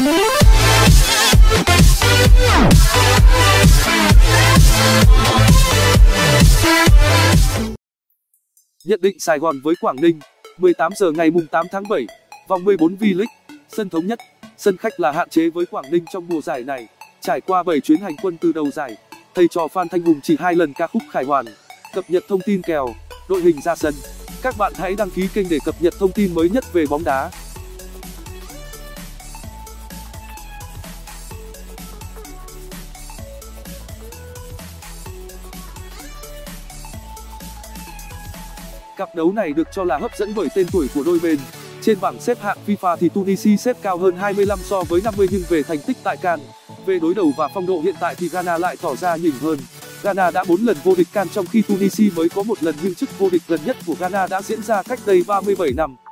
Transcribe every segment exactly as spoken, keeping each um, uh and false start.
Nhận định Sài Gòn với Quảng Ninh, mười tám giờ ngày tám tháng bảy, vòng mười bốn V-League, sân Thống Nhất. Sân khách là hạn chế với Quảng Ninh trong mùa giải này. Trải qua bảy chuyến hành quân từ đầu giải, thầy trò Phan Thanh Hùng chỉ hai lần ca khúc khải hoàn. Cập nhật thông tin kèo, đội hình ra sân. Các bạn hãy đăng ký kênh để cập nhật thông tin mới nhất về bóng đá. Cặp đấu này được cho là hấp dẫn bởi tên tuổi của đôi bên. Trên bảng xếp hạng FIFA thì Tunisia xếp cao hơn hai mươi lăm so với năm mươi, nhưng về thành tích tại CAN, về đối đầu và phong độ hiện tại thì Ghana lại tỏ ra nhỉnh hơn. Ghana đã bốn lần vô địch CAN trong khi Tunisia mới có một lần, nhưng chức vô địch gần nhất của Ghana đã diễn ra cách đây ba mươi bảy năm.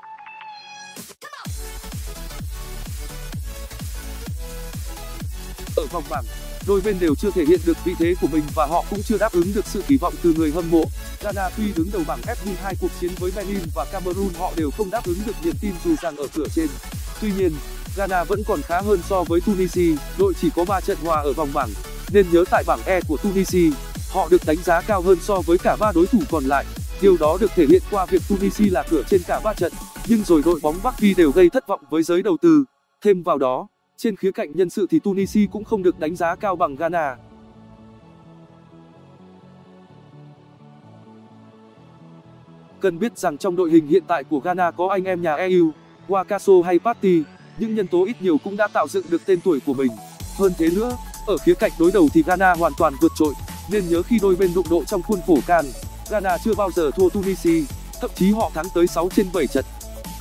Ở vòng bảng, đôi bên đều chưa thể hiện được vị thế của mình và họ cũng chưa đáp ứng được sự kỳ vọng từ người hâm mộ. Ghana tuy đứng đầu bảng F nhưng hai cuộc chiến với Benin và Cameroon họ đều không đáp ứng được niềm tin dù rằng ở cửa trên. Tuy nhiên, Ghana vẫn còn khá hơn so với Tunisia, đội chỉ có ba trận hòa ở vòng bảng, nên nhớ tại bảng E của Tunisia, họ được đánh giá cao hơn so với cả ba đối thủ còn lại. Điều đó được thể hiện qua việc Tunisia là cửa trên cả ba trận, nhưng rồi đội bóng Bắc Phi đều gây thất vọng với giới đầu tư. Thêm vào đó, trên khía cạnh nhân sự thì Tunisia cũng không được đánh giá cao bằng Ghana. Cần biết rằng trong đội hình hiện tại của Ghana có anh em nhà e u, Wakaso hay Partey, những nhân tố ít nhiều cũng đã tạo dựng được tên tuổi của mình. Hơn thế nữa, ở khía cạnh đối đầu thì Ghana hoàn toàn vượt trội, nên nhớ khi đôi bên đụng độ trong khuôn khổ CAN, Ghana chưa bao giờ thua Tunisia, thậm chí họ thắng tới sáu trên bảy trận.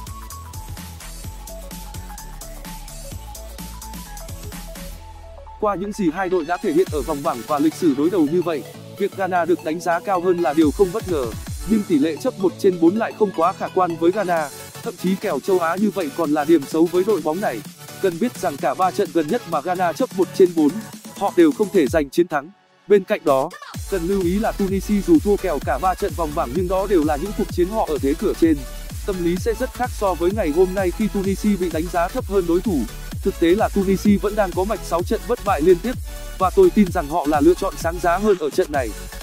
Qua những gì hai đội đã thể hiện ở vòng bảng và lịch sử đối đầu như vậy, việc Ghana được đánh giá cao hơn là điều không bất ngờ, nhưng tỷ lệ chấp một trên bốn lại không quá khả quan với Ghana. Thậm chí kèo châu Á như vậy còn là điểm xấu với đội bóng này. Cần biết rằng cả ba trận gần nhất mà Ghana chấp một trên bốn, họ đều không thể giành chiến thắng. Bên cạnh đó, cần lưu ý là Tunisia dù thua kèo cả ba trận vòng bảng nhưng đó đều là những cuộc chiến họ ở thế cửa trên. Tâm lý sẽ rất khác so với ngày hôm nay khi Tunisia bị đánh giá thấp hơn đối thủ. Thực tế là Tunisia vẫn đang có mạch sáu trận bất bại liên tiếp, và tôi tin rằng họ là lựa chọn sáng giá hơn ở trận này.